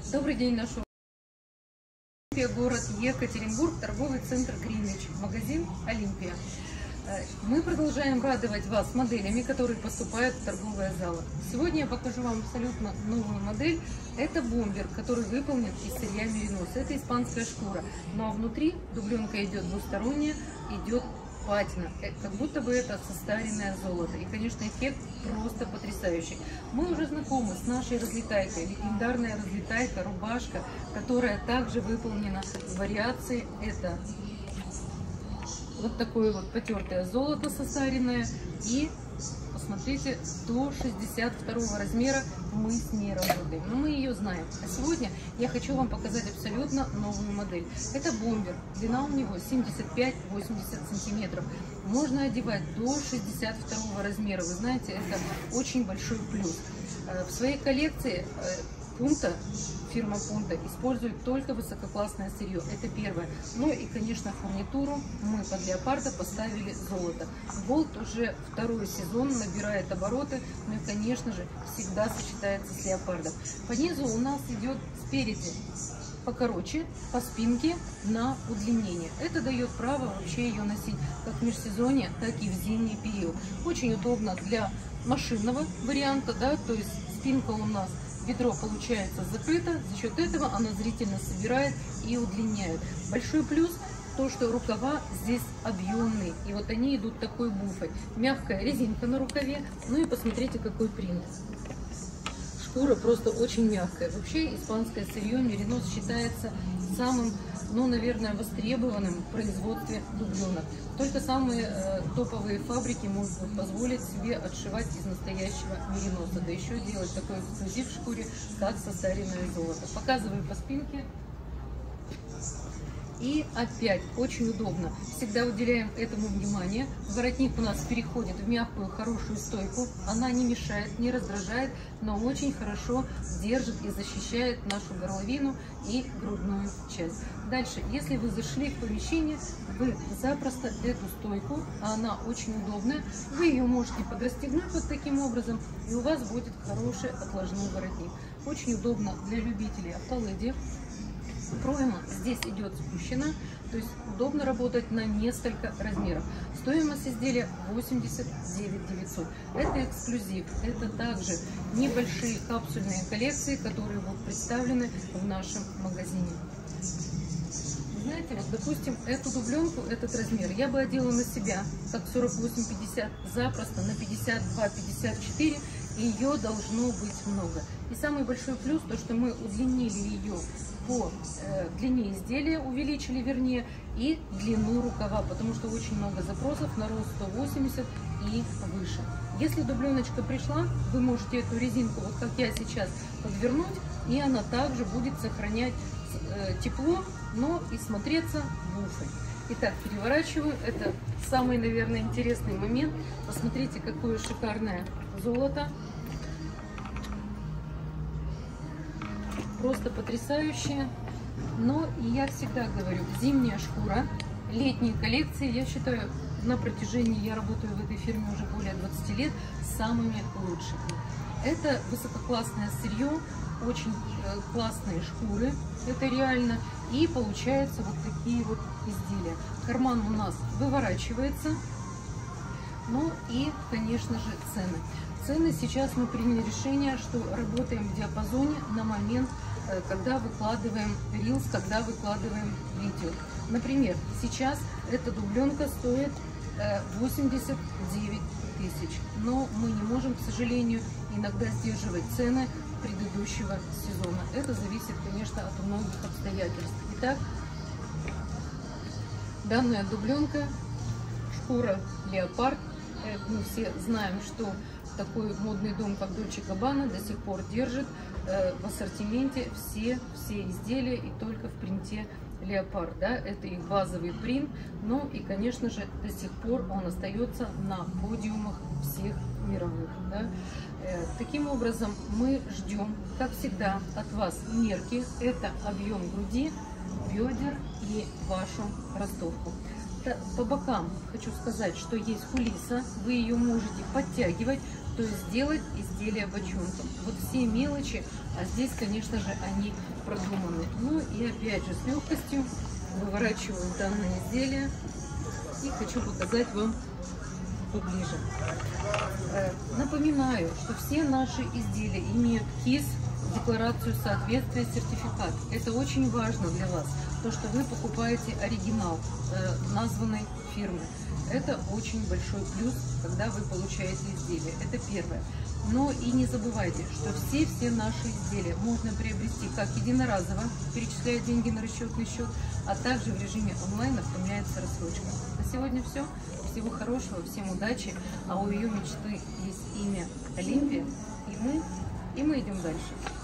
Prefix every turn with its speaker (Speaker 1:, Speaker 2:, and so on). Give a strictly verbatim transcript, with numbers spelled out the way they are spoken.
Speaker 1: Добрый день, наш город Екатеринбург, торговый центр Гринвич, магазин Олимпия. Мы продолжаем радовать вас моделями, которые поступают в торговые залы. Сегодня я покажу вам абсолютно новую модель. Это бомбер, который выполнен из сырья меринос. Это испанская шкура, но внутри дубленка идет двусторонняя, идет патина, как будто бы это состаренное золото. И, конечно, эффект просто потрясающий. Мы уже знакомы с нашей разлетайкой, легендарная разлетайка, рубашка, которая также выполнена в вариации. Это вот такое вот потертое золото состаренное. И посмотрите, до шестьдесят второго размера мы с ней работаем, но мы ее знаем. А сегодня я хочу вам показать абсолютно новую модель. Это бомбер, длина у него семьдесят пять — восемьдесят сантиметров. Можно одевать до шестьдесят второго размера. Вы знаете, это очень большой плюс. В своей коллекции Пунта, фирма Пунта использует только высококлассное сырье. Это первое. Ну и, конечно, фурнитуру мы под леопарда поставили золото. Голд уже второй сезон набирает обороты, ну и, конечно же, всегда сочетается с леопардом. По низу у нас идет спереди покороче, по спинке на удлинение. Это дает право вообще ее носить как в межсезонье, так и в зимний период. Очень удобно для машинного варианта, да, то есть спинка у нас, бедро получается закрыто, за счет этого она зрительно собирает и удлиняет. Большой плюс то, что рукава здесь объемные, и вот они идут такой буфой. Мягкая резинка на рукаве, ну и посмотрите, какой принт. Шкура просто очень мягкая. Вообще испанское сырье меринос считается самым, ну, наверное, востребованным в производстве дубленок. Только самые э, топовые фабрики могут позволить себе отшивать из настоящего мериноса, да еще делать такой эксклюзив в шкуре, как состаренное золото. Показываю по спинке. И опять очень удобно. Всегда уделяем этому внимание. Воротник у нас переходит в мягкую, хорошую стойку. Она не мешает, не раздражает, но очень хорошо держит и защищает нашу горловину и грудную часть. Дальше, если вы зашли в помещение, вы запросто эту стойку, а она очень удобная, вы ее можете подрастегнуть вот таким образом, и у вас будет хороший отложной воротник. Очень удобно для любителей автоледи. Пройма здесь идет спущена, то есть удобно работать на несколько размеров. Стоимость изделия восемьдесят девять тысяч девятьсот. Это эксклюзив, это также небольшие капсульные коллекции, которые будут представлены в нашем магазине. Знаете, вот, допустим, эту дубленку, этот размер я бы одела на себя, как сорок восемь — пятьдесят, запросто на пятьдесят два — пятьдесят четыре, и ее должно быть много. И самый большой плюс, то, что мы удлинили ее по э, длине изделия, увеличили, вернее, и длину рукава, потому что очень много запросов на рост сто восемьдесят и выше. Если дубленочка пришла, вы можете эту резинку, вот как я сейчас, подвернуть, и она также будет сохранять э, тепло, но и смотреться буфой. Итак, переворачиваю. Это самый, наверное, интересный момент. Посмотрите, какое шикарное золото. Просто потрясающее. Но я всегда говорю, зимняя шкура, летние коллекции, я считаю, на протяжении, я работаю в этой фирме уже более двадцати лет, самыми лучшими. Это высококлассное сырье, очень классные шкуры, это реально. И получаются вот такие вот изделия. Карман у нас выворачивается. Ну и, конечно же, цены. Цены сейчас мы приняли решение, что работаем в диапазоне на момент, когда выкладываем рилс, когда выкладываем видео. Например, сейчас эта дубленка стоит восемьдесят девять тысяч, но мы не можем, к сожалению, иногда сдерживать цены предыдущего сезона. Это зависит, конечно, от многих обстоятельств. Итак, данная дубленка, шкура леопард. Мы все знаем, что такой модный дом, как Дольче Габбана, до сих пор держит в ассортименте все, все изделия и только в принте леопард. Да? Это их базовый принт, ну и, конечно же, до сих пор он остается на подиумах всех мировых. Да? Таким образом, мы ждем, как всегда, от вас мерки. Это объем груди, бедер и вашу ростовку. По бокам хочу сказать, что есть кулиса, вы ее можете подтягивать, то есть сделать изделие бочонком. Вот все мелочи, а здесь, конечно же, они продуманы. Ну и опять же с легкостью выворачиваю данное изделие и хочу показать вам поближе. Напоминаю, что все наши изделия имеют КИС, декларацию соответствия, сертификат. Это очень важно для вас, то, что вы покупаете оригинал э, названной фирмы. Это очень большой плюс, когда вы получаете изделие. Это первое. Но и не забывайте, что все-все наши изделия можно приобрести как единоразово, перечисляя деньги на расчетный счет, а также в режиме онлайн оформляется рассрочка. На сегодня все. Всего хорошего, всем удачи. А у ее мечты есть имя Олимпия. И мы, и мы идем дальше.